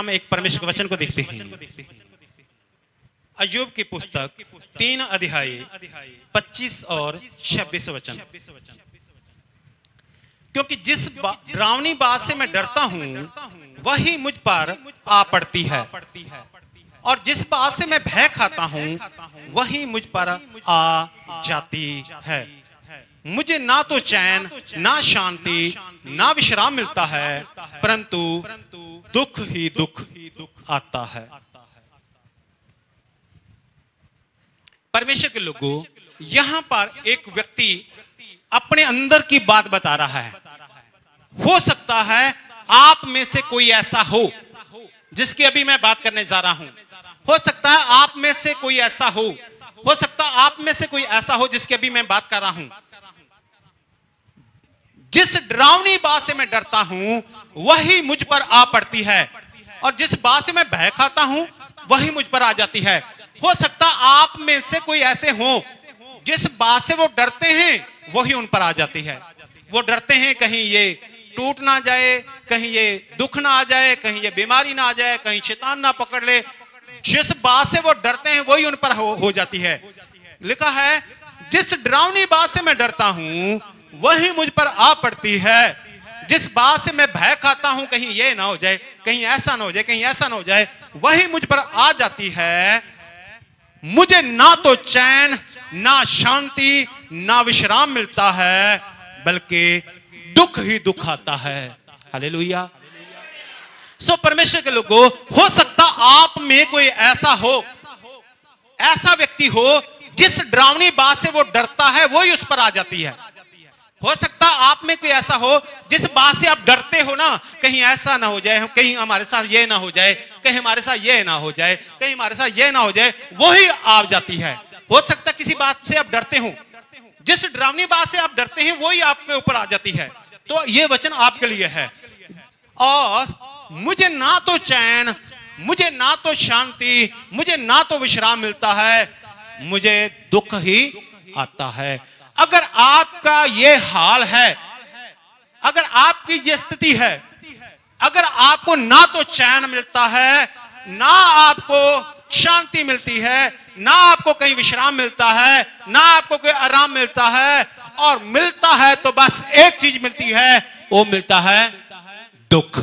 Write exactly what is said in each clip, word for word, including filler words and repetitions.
हम एक परमेश्वर के वचन को देखते हैं। अय्यूब की पुस्तक तीन अध्याय पच्चीस और छब्बीस वचन। क्योंकि जिस डरावनी बात से मैं डरता हूं वही मुझ पर आ पड़ती है, और जिस बात से मैं भय खाता हूं वही मुझ पर आ जाती है। मुझे ना तो चैन, ना शांति, ना विश्राम मिलता है, परंतु दुख ही दुख आता है। परमेश्वर के लोगों, यहां पर एक व्यक्ति अपने अंदर की बात बता रहा है। हो सकता है आप में से कोई ऐसा हो जिसकी अभी मैं बात करने जा रहा हूं। हो सकता है आप में से कोई ऐसा हो हो सकता है आप में से कोई ऐसा हो जिसकी अभी मैं बात कर रहा हूं। जिस डरावनी बात से मैं डरता हूं वही मुझ पर आ पड़ती है, और जिस बात से मैं भय खाता हूं वही मुझ पर आ जाती है। हो सकता आप में से कोई ऐसे हो जिस बात से वो डरते हैं वही उन पर आ जाती है। वो डरते हैं कहीं ये टूट ना जाए, कहीं ये दुख ना आ जाए, कहीं ये बीमारी ना आ जाए, कहीं शैतान ना पकड़ ले। जिस बात से वो डरते हैं वही उन पर हो, हो जाती है। लिखा है जिस डरावनी बात से मैं डरता हूं वही मुझ पर आ पड़ती है। जिस बात से मैं भय खाता हूं कहीं ये ना हो जाए, कहीं ऐसा ना हो जाए, कहीं ऐसा ना हो जाए, वही मुझ पर आ जाती है। मुझे ना तो चैन, ना शांति, ना विश्राम मिलता है, बल्कि दुख ही दुख आता है। हालेलुया। सो परमेश्वर के लोगों, हो सकता आप में कोई ऐसा हो, ऐसा व्यक्ति हो जिस डरावनी बात से वो डरता है वही उस पर आ जाती है। हो सकता आप में कोई ऐसा हो जिस बात से आप डरते हो ना, कहीं ऐसा ना हो जाए, कहीं हमारे साथ ये ना हो जाए, कहीं हमारे साथ ये ना हो जाए, कहीं हमारे साथ ये ना हो जाए, वही आ जाती है। हो सकता किसी बात से आप डरते हो, जिस डरावनी बात से आप डरते हैं वही आपके ऊपर आ जाती है। तो ये वचन आपके लिए है। और मुझे ना तो चैन, मुझे ना तो शांति, मुझे ना तो विश्राम मिलता है, मुझे दुख ही आता है। अगर आपका ये हाल है, अगर आपकी ये स्थिति है, अगर आपको ना तो चैन मिलता है, ना आपको शांति मिलती है, ना आपको कहीं विश्राम मिलता है, ना आपको कोई आराम मिलता है, और मिलता है तो बस एक चीज मिलती है, वो मिलता है दुख।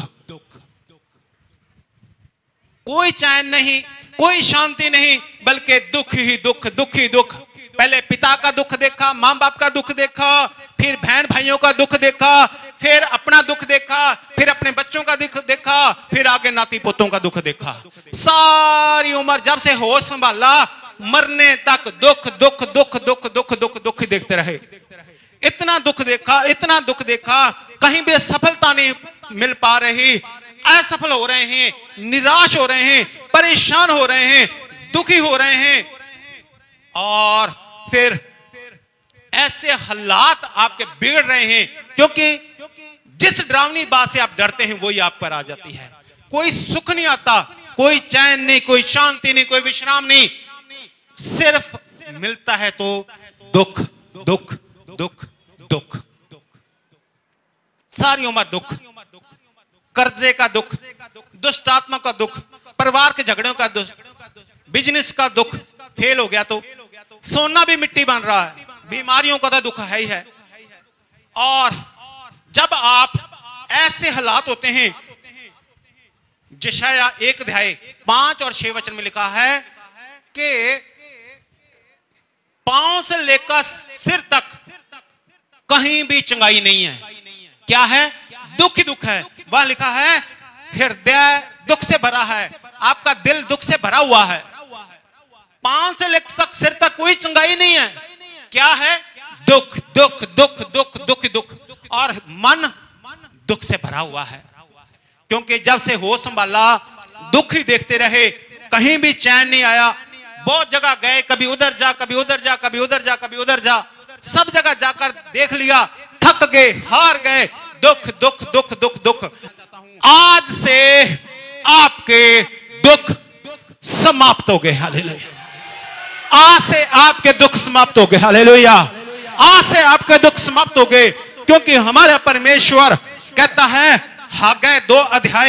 कोई चैन नहीं, कोई शांति नहीं, बल्कि दुख ही दुख, दुख ही दुख। पहले पिता का दुख देखा, मां बाप का दुख देखा, फिर बहन भाइयों का दुख देखा, फिर अपना दुख देखा, फिर अपने बच्चों का दुख देखा, फिर आगे नाती पोतों का दुख देखा। सारी उम्र जब से होश संभाला मरने तक दुख दुख दुख दुख दुख दुख दुख देखते रहे। इतना दुख देखा, इतना दुख देखा, कहीं भी सफलता नहीं मिल पा रही, असफल हो रहे हैं, निराश हो रहे हैं, परेशान हो रहे हैं, दुखी हो रहे हैं, और फिर ऐसे हालात आपके बिगड़ रहे हैं क्योंकि जिस डरावनी बात से आप डरते हैं वही आप पर आ जाती है। कोई सुख नहीं आता, कोई चैन नहीं, कोई शांति नहीं, कोई विश्राम नहीं, सिर्फ मिलता है तो दुख दुख दुख दुख। सारी उम्र दुख, कर्जे का दुख, दुष्ट आत्मा का दुख, परिवार के झगड़ों का दुख, बिजनेस का दुख, फेल हो गया तो सोना भी मिट्टी बन रहा है, बीमारियों का तो दुख है ही है। और जब आप ऐसे हालात होते हैं, यशाया एक अध्याय पांच और छह वचन में लिखा है कि पांव से लेकर सिर तक कहीं भी चंगाई नहीं है। क्या है? दुख ही दुख है। वहां लिखा है हृदय दुख से भरा है, आपका दिल दुख से भरा हुआ है। पांव से लेकर सिर तक कोई चंगाई नहीं है। क्या है? दुख दुख दुख दुख दुख दुख, और मन दुख से भरा हुआ है। क्योंकि जब से होश संभाला दुख ही देखते रहे, कहीं भी चैन नहीं आया। बहुत जगह गए, कभी उधर जा, कभी उधर जा, कभी उधर जा, कभी उधर जा, सब जगह जाकर देख लिया, थक गए, हार गए, दुख दुख दुख दुख दुख। आज से आपके दुख समाप्त हो गए। हालेलुया। आज से आपके दुख समाप्त हो गए। हालेलुया। आज से आपके दुख समाप्त हो गए, क्योंकि हमारा परमेश्वर कहता है हागै दो अध्याय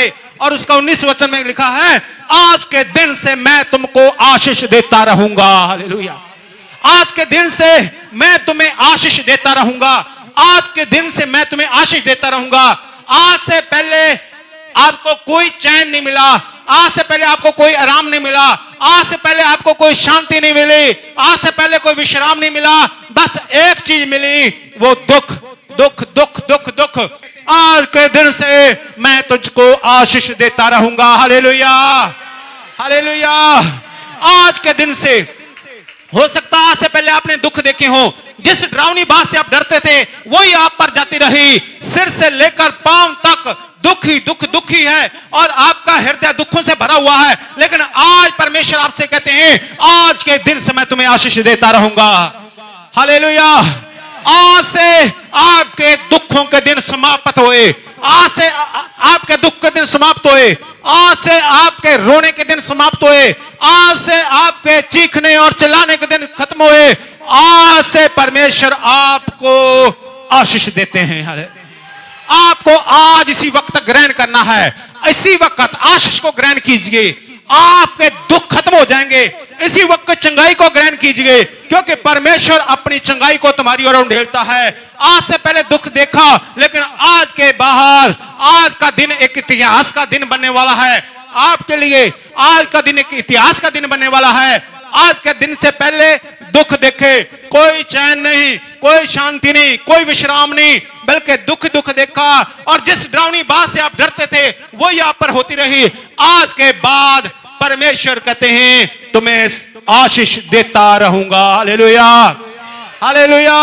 और उसका उन्नीस वचन में लिखा है, आज के दिन से मैं तुमको आशीष देता रहूंगा। हालेलुया। आज के दिन से मैं तुम्हें आशीष देता रहूंगा। आज के दिन से मैं तुम्हें आशीष देता रहूंगा। आज से पहले आपको कोई चैन नहीं मिला, आज से पहले आपको कोई आराम नहीं मिला, आज से पहले आपको कोई शांति नहीं मिली, आज से पहले कोई विश्राम नहीं मिला, बस एक चीज मिली, वो दुख दुख दुख दुख दुख। आज के दिन से मैं तुझको आशीष देता रहूंगा। Hallelujah, hallelujah. आज के दिन से, हो सकता है आज से पहले आपने दुख देखे हो, जिस डरावनी बात से आप डरते थे वही आप पर जाती रही, सिर से लेकर पांव तक दुख ही दुख दुख ही है और आपका हृदय दुखों से भरा हुआ है। लेकिन आज परमेश्वर आपसे कहते हैं, आज के दिन से मैं तुम्हें आशीष देता रहूंगा। हालेलुया। आज से आपके दुखों के दिन समाप्त हुए, आज से आपके दुख के दिन समाप्त हुए, आज से आपके रोने के दिन समाप्त हुए, आज से आपके चीखने और चिल्लाने के दिन खत्म हुए। आज से परमेश्वर आपको आशीष देते हैं। आपको आज इसी वक्त ग्रहण करना है, इसी वक्त आशीष को ग्रहण कीजिए। आपके दुख खत्म हो जाएंगे, इसी वक्त चंगाई को ग्रहण कीजिए, क्योंकि परमेश्वर अपनी चंगाई को तुम्हारी ओर उंडेलता है। आज से पहले दुख देखा, लेकिन आज के बाद आज का दिन एक इतिहास का दिन बनने वाला है आपके लिए। आज का दिन एक इतिहास का दिन बनने वाला है। आज के दिन से पहले दुख देखे, कोई चैन नहीं, कोई शांति नहीं, कोई विश्राम नहीं, बल्कि दुख दुख देखा और जिस डरावनी बात से आप डरते थे वही आप पर होती रही। आज के बाद परमेश्वर कहते हैं, तुम्हें आशीष देता रहूंगा। Hallelujah, hallelujah,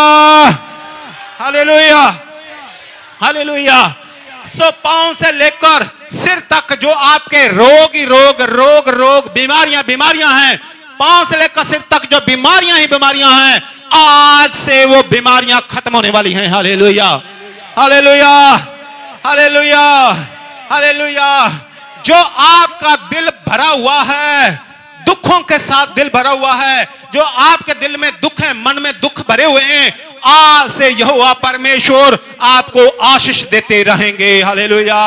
hallelujah, hallelujah. सो पांव से लेकर सिर तक जो आपके रोग ही रोग रोग रोग बीमारियां बीमारियां हैं, पांव से लेकर सिर तक जो बीमारियां ही बीमारियां हैं, आज से वो बीमारियां खत्म होने वाली हैं। Hallelujah, hallelujah, hallelujah, hallelujah. जो आपका दिल भरा हुआ है, दुखों के साथ दिल भरा हुआ है, जो आपके दिल में दुख है, मन में दुख भरे हुए हैं, आज से यहोवा परमेश्वर आपको आशीष देते रहेंगे। हालेलुया।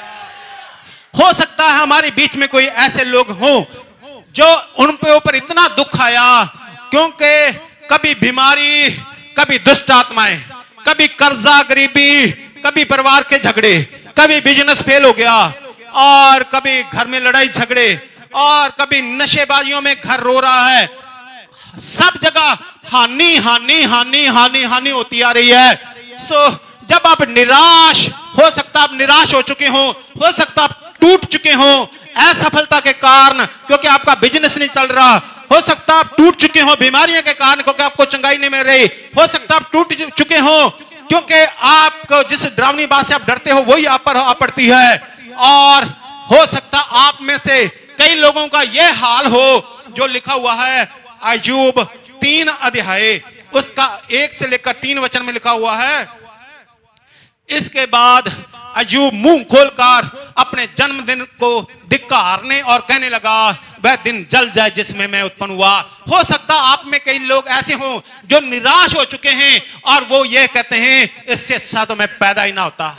हो सकता है हमारे बीच में कोई ऐसे लोग हों जो उन पे ऊपर इतना दुख आया, क्योंकि कभी बीमारी, कभी दुष्ट आत्माएं, कभी कर्जा गरीबी, कभी परिवार के झगड़े, कभी बिजनेस फेल हो गया, और कभी घर में लड़ाई झगड़े, और कभी नशेबाजियों में घर रो रहा है। सब जगह हानि हानि हानि हानि हानि होती आ रही है। सो जब आप निराश, हो सकता आप निराश हो चुके हो, हो सकता आप टूट चुके हो असफलता के कारण, क्योंकि आपका बिजनेस नहीं चल रहा, हो सकता आप टूट चुके हो बीमारियों के कारण, क्योंकि आपको चंगाई नहीं मिल रही, हो सकता आप टूट चुके हो क्योंकि आपको जिस डरावनी बात से आप डरते हो वही आप पर आ पड़ती है, और हो सकता आप में से कई लोगों का यह हाल हो जो लिखा हुआ है अय्यूब तीन अध्याय उसका एक से लेकर तीन वचन में लिखा हुआ है, इसके बाद अय्यूब मुंह खोलकर अपने जन्मदिन को धिक्कारने और कहने लगा, वह दिन जल जाए जिसमें मैं उत्पन्न हुआ। हो सकता आप में कई लोग ऐसे हों जो निराश हो चुके हैं और वो ये कहते हैं, इससे अच्छा तो मैं पैदा ही ना होता।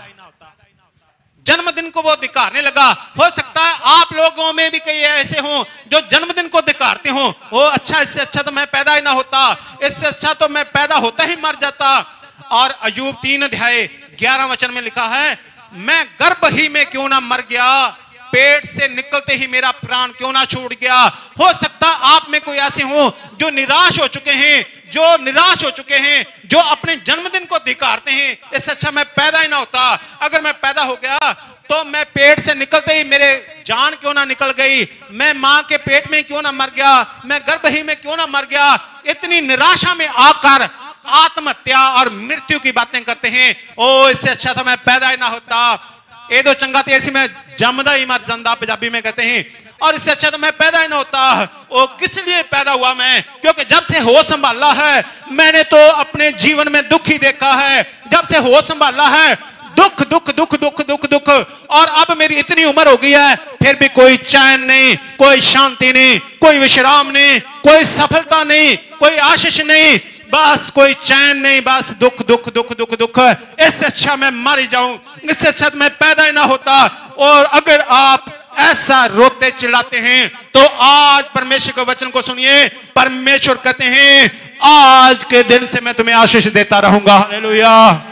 जन्मदिन को वो धिक्कारने लगा। हो सकता है आप लोगों में भी कई ऐसे हों जो जन्मदिन को धिक्कारते हों, वो अच्छा इससे अच्छा तो मैं पैदा ही ना होता, इससे अच्छा तो मैं पैदा होता ही मर जाता। और अय्यूब तीन अध्याय ग्यारह वचन में लिखा है, मैं गर्भ ही में क्यों ना मर गया, पेट से निकलते ही मेरा प्राण क्यों ना छूट गया। हो सकता आप में कोई ऐसे हो जो निराश हो चुके हैं, जो निराश हो चुके हैं, जो अपने जन्मदिन को धिक्कारते हैं, इससे अच्छा मैं पैदा ही ना होता, अगर मैं पैदा हो गया तो मैं पेट से निकलते ही मेरे जान क्यों ना निकल गई, मैं मां के पेट में क्यों ना मर गया, मैं गर्भ ही में क्यों ना मर गया। इतनी निराशा में आकर आत्महत्या और मृत्यु की बातें करते हैं। ओ इससे अच्छा तो मैं पैदा ही ना होता, ए दो चंगा ते ऐसी मैं जमदा ही मर जांदा, पंजाबी में कहते हैं, और इससे अच्छा तो मैं पैदा ही ना होता। ओ किस लिए पैदा हुआ मैं, क्योंकि जब से होश संभाला है मैंने तो अपने जीवन में दुख ही देखा है, जब से होश संभाला है दुख दुख दुख दुख दुख दुख, और अब मेरी इतनी उम्र हो गई है फिर भी कोई चैन नहीं, कोई शांति नहीं, कोई विश्राम नहीं, कोई सफलता नहीं, कोई आशीष नहीं। बस कोई चैन नहीं, बस दुख दुख दुख दुख दुख। इससे अच्छा मैं मर जाऊं, इससे अच्छा मैं पैदा ही ना होता। और अगर आप ऐसा रोते चिल्लाते हैं तो आज परमेश्वर के वचन को सुनिए। परमेश्वर कहते हैं आज के दिन से मैं तुम्हें आशीष देता रहूंगा। Hallelujah,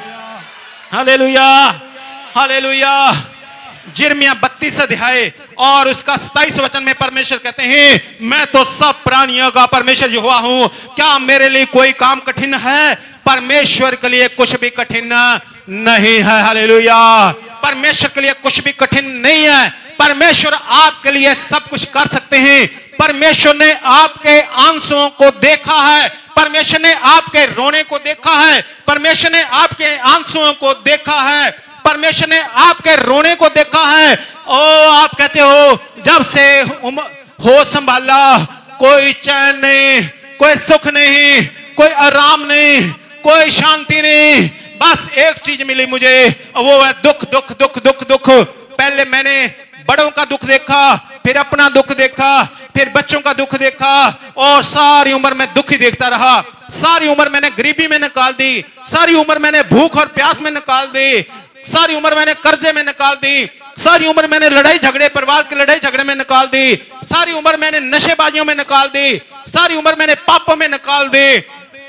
hallelujah, hallelujah. यिर्मयाह बत्तीस अध्याय और उसका सताईस वचन में परमेश्वर कहते हैं मैं तो सब प्राणियों का परमेश्वर यहोवा हूं, क्या मेरे लिए कोई काम कठिन है? परमेश्वर के लिए कुछ भी कठिन नहीं है। हालेलुया, परमेश्वर के लिए कुछ भी कठिन नहीं है। परमेश्वर आपके लिए सब कुछ कर सकते हैं। परमेश्वर ने आपके आंसुओं को देखा है, परमेश्वर ने आपके रोने को देखा है, परमेश्वर ने आपके आंसुओं को देखा है, परमेश्वर ने आपके रोने को देखा है। ओ आप कहते हो जब से हो संभाला कोई चैन नहीं, कोई सुख नहीं, कोई आराम नहीं, कोई शांति नहीं, बस एक चीज मिली मुझे, वो है दुख दुख दुख दुख दुख। पहले मैंने बड़ों का दुख देखा, फिर अपना दुख देखा, फिर बच्चों का दुख देखा और सारी उम्र में दुख ही देखता रहा। सारी उम्र मैंने गरीबी में निकाल दी, सारी उम्र मैंने भूख और प्यास में निकाल दी, सारी उम्र मैंने कर्जे में निकाल दी, सारी उम्र मैंने लड़ाई झगड़े, परिवार के लड़ाई झगड़े में निकाल दी, सारी उम्र मैंने नशेबाजियों में निकाल दी, सारी उम्र मैंने पापों में निकाल दी।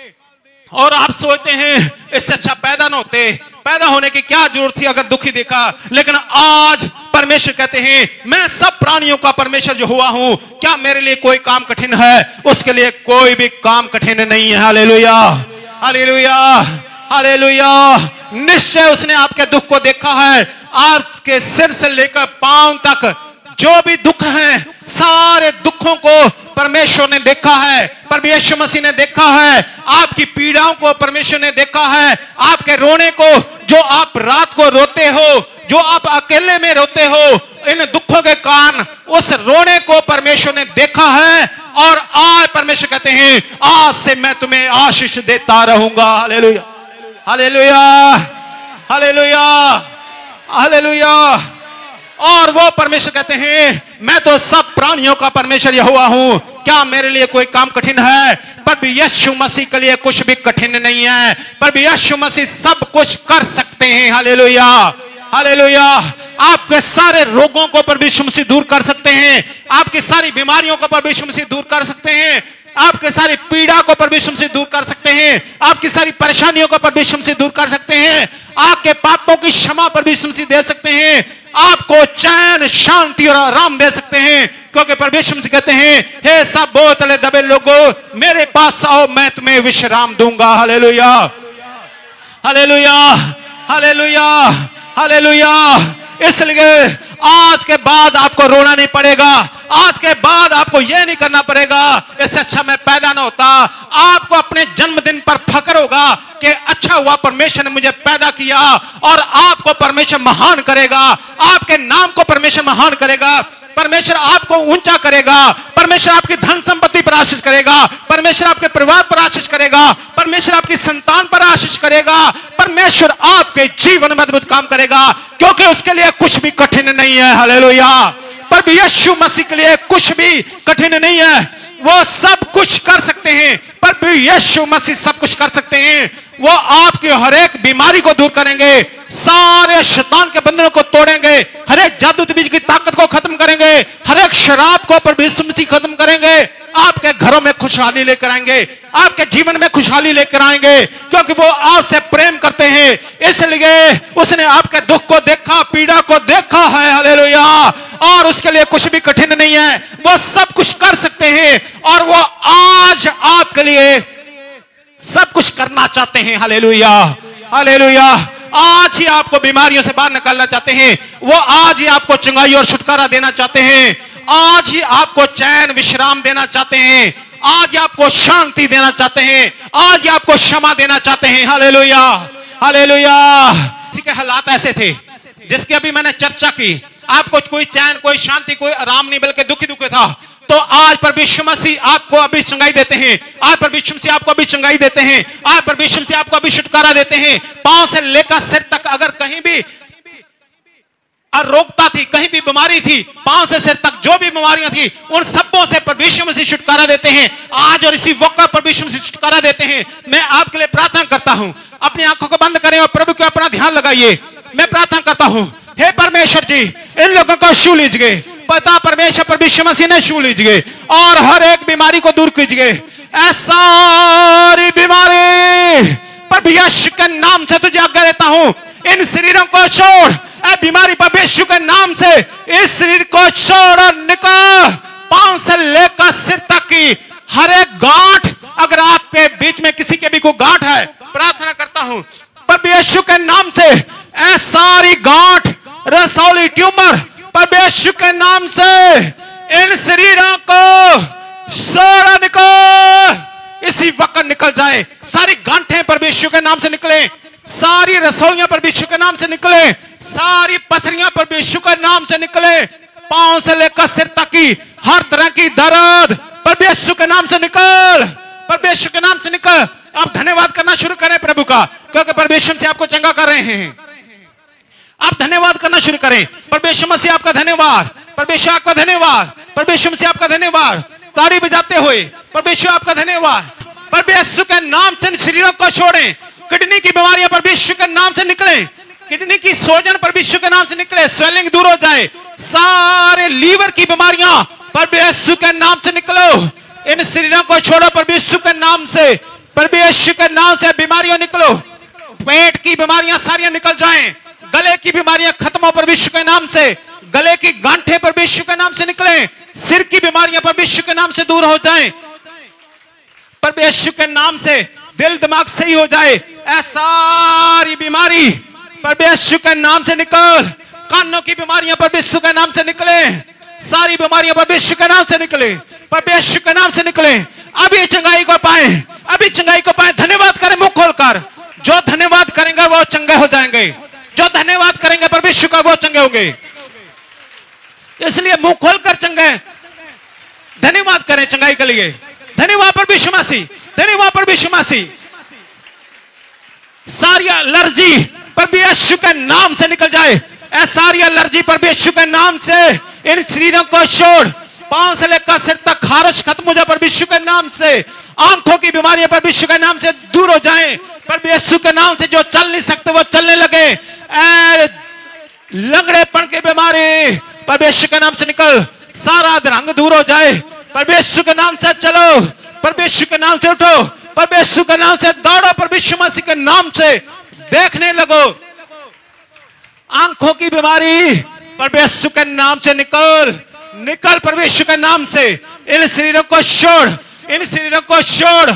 और आप सोचते हैं इससे अच्छा पैदा ना होते, पैदा होने की क्या जरूरत थी अगर दुखी देखा। लेकिन आज परमेश्वर कहते हैं मैं सब प्राणियों का परमेश्वर जो हुआ हूं, क्या मेरे लिए कोई काम कठिन है? उसके लिए कोई भी काम कठिन नहीं है। Hallelujah, hallelujah, hallelujah. निश्चय उसने आपके दुख को देखा है, आपके सिर से लेकर पांव तक जो भी दुख हैं, सारे दुखों को परमेश्वर ने देखा है, परमेश्वर मसीह ने देखा है। आपकी पीड़ाओं को परमेश्वर ने देखा है, आपके रोने को, जो आप रात को रोते हो, जो आप अकेले में रोते हो, इन दुखों के कारण उस रोने को परमेश्वर ने देखा है। और आज परमेश्वर कहते हैं आज से मैं तुम्हें आशीष देता रहूंगा। Hallelujah, hallelujah, hallelujah, hallelujah. और वो परमेश्वर कहते हैं मैं तो सब प्राणियों का परमेश्वर यहोवा हूं, क्या मेरे लिए कोई काम कठिन है? पर यीशु मसीह के लिए कुछ भी कठिन नहीं है, पर यीशु मसीह सब कुछ कर सकते हैं। Hallelujah, hallelujah. आपके सारे रोगों को प्रभु यीशु मसीह दूर कर सकते हैं, आपकी सारी बीमारियों को प्रभु यीशु मसीह दूर कर सकते हैं, आपके सारी पीड़ा को प्रभु यीशु मसीह दूर कर सकते हैं, आपकी सारी परेशानियों को प्रभु यीशु मसीह दूर कर सकते हैं, आपके पापों की क्षमा प्रभु यीशु मसीह दे सकते हैं, आपको चैन, शांति और आराम दे सकते हैं। क्योंकि प्रभु यीशु मसीह कहते हैं हे सब बोतले दबे लोगों मेरे पास आओ, मैं तुम्हें विश्राम दूंगा। Hallelujah, hallelujah, hallelujah, hallelujah. इसलिए आज के बाद आपको रोना नहीं पड़ेगा, आज के बाद आपको यह नहीं करना पड़ेगा इससे अच्छा मैं पैदा ना होता। आपको अपने जन्मदिन पर फक्र होगा कि अच्छा हुआ परमेश्वर ने मुझे पैदा किया, और आपको परमेश्वर महान करेगा, आपके नाम को परमेश्वर महान करेगा, परमेश्वर आपको ऊंचा करेगा, परमेश्वर आपकी धन संपत्ति पर आशीष करेगा, परमेश्वर आपके परिवार पर आशीष करेगा, परमेश्वर आपकी संतान पर आशीष करेगा, परमेश्वर आपके जीवन में अद्भुत काम करेगा, क्योंकि उसके लिए कुछ भी कठिन नहीं है। हालेलुया। पर यीशु मसीह के लिए कुछ भी कठिन नहीं है, वो सब कुछ कर सकते हैं, पर यीशु मसीह सब कुछ कर सकते हैं। वो आपकी हर एक बीमारी को दूर करेंगे, सारे शैतान के बंधनों को तोड़ेंगे, हर एक जादू बीज की ताकत को खत्म करेंगे, हर एक शराब को प्रभु यीशु मसीह खत्म करेंगे, आपके घरों में खुशहाली लेकर आएंगे, आपके जीवन में खुशहाली लेकर आएंगे, क्योंकि वो आपसे प्रेम करते हैं। इसलिए उसने आपके दुख को देखा, पीड़ा को देखा है। हालेलुया। और उसके लिए कुछ भी कठिन नहीं है, वो सब कुछ कर सकते हैं, और वो आज आपके लिए सब कुछ करना चाहते हैं। Hallelujah, hallelujah. आज ही आपको बीमारियों से बाहर निकालना चाहते हैं, वो आज ही आपको चंगाई और छुटकारा देना चाहते हैं, आज ही आपको चैन विश्राम देना चाहते हैं, आज ही आपको शांति देना चाहते हैं, आज ही आपको क्षमा देना चाहते हैं। Hallelujah, hallelujah. किसी के हालात ऐसे थे जिसकी अभी मैंने चर्चा की, आपको कोई चैन, कोई शांति, कोई आराम नहीं, बल्कि दुखी दुखी था, तो आज प्रभु यीशु मसीह आपको अभी चंगाई देते हैं, आज प्रभु यीशु मसीह आपको अभी चंगाई देते हैं, आज प्रभु यीशु मसीह आपको अभी छुटकारा देते हैं। पांव से लेकर सिर तक अगर कहीं भी अरोगता थी, कहीं भी बीमारी थी, पांव से सिर तक जो भी बीमारियां थी, उन सबों से परमेश्वर मसीह छुटकारा देते हैं आज और इसी वक्त परमेश्वर मसीह छुटकारा देते हैं। मैं आपके लिए प्रार्थना करता हूं, अपनी आंखों को बंद करें और प्रभु को अपना ध्यान लगाइए। मैं प्रार्थना करता हूं, हे परमेश्वर जी, इन लोगों को छू लीजिए, पता परमेश्वर परमेश्वर मसीह ने छू लीजिए और हर एक बीमारी को दूर कीजिए। सारी बीमारी प्रभु यीशु के नाम से तुझे आज्ञा देता हूं, इन शरीरों को छोड़, ए बीमारी प्रभु यीशु के नाम से इस शरीर को छोड़ और निकाल। पांव से लेकर सिर तक की हर एक गांठ, अगर आपके बीच में किसी के भी कोई गांठ है, प्रार्थना करता हूं प्रभु यीशु के नाम से ए सारी गांठ, रसौली, ट्यूमर प्रभु यीशु के नाम से इन शरीरों को छोड़ निकाल, इसी वक्त निकल जाए। सारी गांठें प्रभु यीशु के नाम से निकले, सारी रसौलियां प्रभु यीशु के नाम से निकले, सारी पथरियां प्रभु यीशु के नाम से निकले। पांव से लेकर सिर तक की हर तरह की दर्द प्रभु यीशु के नाम से निकल, प्रभु यीशु के नाम से निकल। आप धन्यवाद करना शुरू करें प्रभु का, क्योंकि परमेश्वर से आपको चंगा कर रहे हैं। आप धन्यवाद करना शुरू करें। परमेश्वर मसीह आपका धन्यवाद, परमेश्वर आपका धन्यवाद, परमेश्वर मसीह आपका धन्यवाद। ताली बजाते हुए परमेश्वर आपका धन्यवाद। परमेश्वर के नाम से शरीरों को छोड़ें। किडनी की बीमारियां परमेश्वर के नाम से निकले, किडनी की सोजन परमेश्वर के नाम से निकले, स्वेलिंग दूर हो जाए। सारे लीवर की बीमारियां परमेश्वर के नाम से निकलो, इन शरीरों को छोड़ो परमेश्वर के नाम से, परमेश्वर के नाम से बीमारियां निकलो। पेट की बीमारियां सारियां निकल जाएं, गले की बीमारियां खत्म हो परमेश्वर के नाम से, गले की गांठें परमेश्वर के नाम से निकले, सिर की बीमारियां परमेश्वर के नाम से दूर हो जाएं, परमेश्वर के नाम से दिल दिमाग सही हो जाए। ऐ सारी बीमारी परमेश्वर के नाम से निकल। कानों की बीमारियां परमेश्वर के नाम से निकले, सारी बीमारियां परमेश्वर के नाम से निकले, परमेश्वर के नाम से निकले। अभी चंगाई को पाए, अभी चंगाई को पाए। धन्यवाद करें मुंह खोलकर। जो धन्यवाद करेंगे वो चंगे हो जाएंगे, जो धन्यवाद करेंगे परमेश्वर का वो चंगे होंगे। इसलिए मुंह खोलकर चंगे धन्यवाद करें चंगाई के लिए। धन्यवाद परमेश्वर मसीह, धन्यवाद परमेश्वर मसीह। सारी एलर्जी परमेश्वर के नाम से निकल जाए। ऐ सारी एलर्जी परमेश्वर के नाम से इन शरीरों को छोड़। पांव से लेकर सिर तक खारिश खत्म हो जाए परमेश्वर के नाम से। आंखों की बीमारियां परमेश्वर के नाम से दूर हो जाएं, परमेश्वर के नाम से। जो चल नहीं सकते वो चलने लगे। ऐ लंगड़ेपन की बीमारी परमेश्वर के नाम से निकल, सारा अधरंग दूर हो जाए। परमेश्वर के नाम से चलो, परमेश्वर के नाम से उठो, परमेश्वर के नाम से दौड़ो, परमेश्वर मसीह के नाम से देखने लगो। आंखों की बीमारी परमेश्वर के नाम से निकल, निकल परमेश्वर के नाम से। इन शरीरों को छोड़, इन शरीरों को छोड़।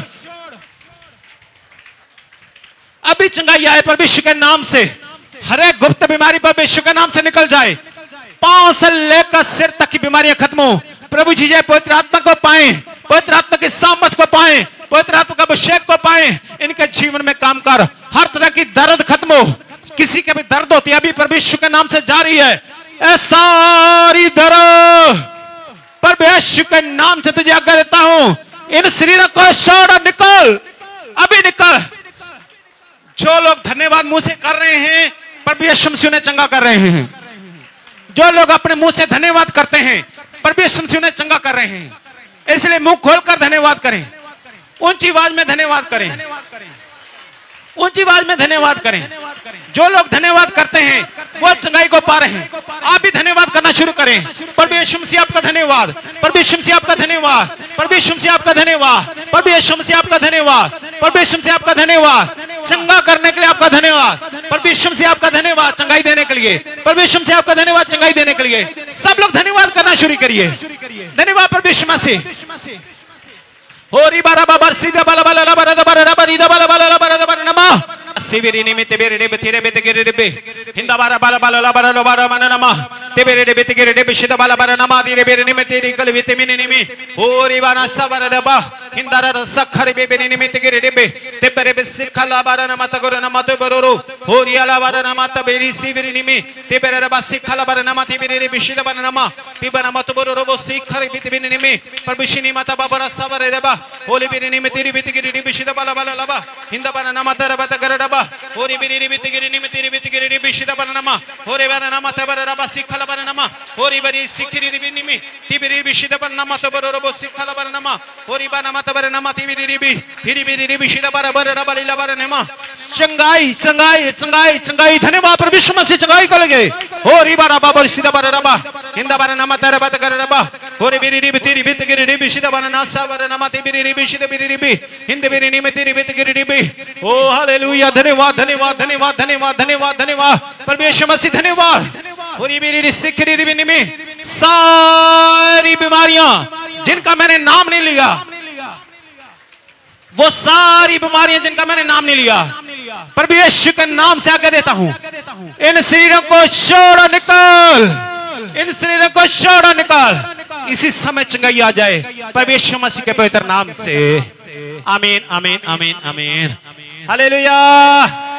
अभी चंगाई आए परमेश्वर के नाम से। हर एक गुप्त बीमारी परमेश्वर के नाम से निकल जाए। पांव से लेकर सिर तक की बीमारियां खत्म हो। प्रभु जी जय पवित्र आत्मा को पाए, पवित्र आत्मा की सामर्थ को पाए, पवित्र आत्मा का अभिषेक को पाए। इनके जीवन में काम कर। हर तरह की दर्द खत्म हो। किसी के भी दर्द होती है अभी परमेश्वर के नाम से जारी है। ऐ सारी दर्द परमेश्वर के नाम से तुझे आज्ञा देता हूं। इन शरीरों को छोड़ और निकल, अभी निकल। जो लोग धन्यवाद मुंह से कर रहे हैं परमेश्वर मसीह उन्हें चंगा कर रहे हैं। जो लोग अपने मुंह से धन्यवाद करते हैं परमेश्वर मसीह उन्हें चंगा कर रहे हैं। इसलिए मुंह खोलकर धन्यवाद करें, ऊंची आवाज में धन्यवाद करें, ऊंची आवाज में धन्यवाद करें। जो लोग धन्यवाद करते हैं वो चंगाई को पा रहे हैं। आप भी धन्यवाद करना शुरू करें। परमेश्वर मसीह आपका धन्यवाद, परमेश्वर मसीह आपका धन्यवाद, परमेश्वर मसीह आपका धन्यवाद, परमेश्वर मसीह आपका धन्यवाद, परमेश्वर मसीह आपका धन्यवाद। चंगा करने के लिए आपका धन्यवाद, परमेश्वर मसीह आपका धन्यवाद चंगाई देने के लिए, परमेश्वर मसीह आपका धन्यवाद चंगाई देने के लिए। सब लोग धन्यवाद करना शुरू करिए। धन्यवाद परमेश्वर मसीह। होरी बारा बाबर सीधा बाला बाला ला बारा बारा ला बारी दा बाला बाला ला बारा दा बारा नमा सिविरी निमित्त बेरे डे बेतिरे बेते गिरे डे बे हिंदा बारा बाला बाला ला बारा लो बारा मना नमा ते बेरे डे बेते गिरे डे बे शिदा बाला बारा नमा दिरे बेरे निमित्त तेरी कल बेते मिनी निमि होरी बाना सबारा दा बा हिंदा रा सखरे बे बेरे निमित्त गिरे डे बे ते बेरे बे सिखा ला बारा नमा त गोरा नमा तो बरोरो होरी आला बारा नमा त बेरी सिविरी निमि ते बेरे रा बा सिखा ला बारा नमा ते बेरे रे बिशिदा बारा नमा ते बारा नमा तो बरोरो वो सिखरे बेते बिनी निमि परबिशिनी माता बाबरा सबारे दा बा होली बेरे निमित्त तेरी बेते गिरे डे बिशिदा बाला बाला ला बा हिंदा बारा नमा त रा बा त गरा दा बा होरी बेरे रे बेते गिरे निमित्त तेरी बेते गिरे डे बिश विशिदा बरनमा होरे बरनमा तबरबा सिखला बरनमा होरी बरी सिखरी रिबिनिमी तिबिरी विशिदा बरनमा तबरबो सिखला बरनमा होरी बरनमा तबरनमा तिबिरी रिबी फिरी बिरी विशिदा बरबरबा लीला बरनमा चंगाई चंगाई चंगाई चंगाई धन्यवाद प्रभु यीशु मसीह चंगाई को लगे होरी बरबा बरसिदा बरबा इंदा बरनमा तरबा करबा होरी बिरी रिबी तिरी बित गिरी रिबी शिदा बरना सा बरनमा तिबिरी रिबी शिदा बिरी रिबी हिंद बिरी निमे तिरी बित गिरी रिबी ओ हालेलुया धन्यवाद धन्यवाद धन्यवाद धन्यवाद धन्यवाद धन्यवाद प्रभु यीशु मसीह धन्यवाद होरी बिरी सिखरी रिबी निमे सारी बीमारियां जिनका मैंने नाम नहीं लिया वो सारी बीमारियां जिनका मैंने नाम नहीं लिया प्रभु यीशु के नाम से आगे देता हूं इन शरीरों को छोड़ो निकाल इन शरीरों को छोड़ो निकाल इसी समय चंगाई आ जाए प्रभु यीशु मसीह के पवित्र नाम से आमीन आमीन आमीन आमीन हालेलुया।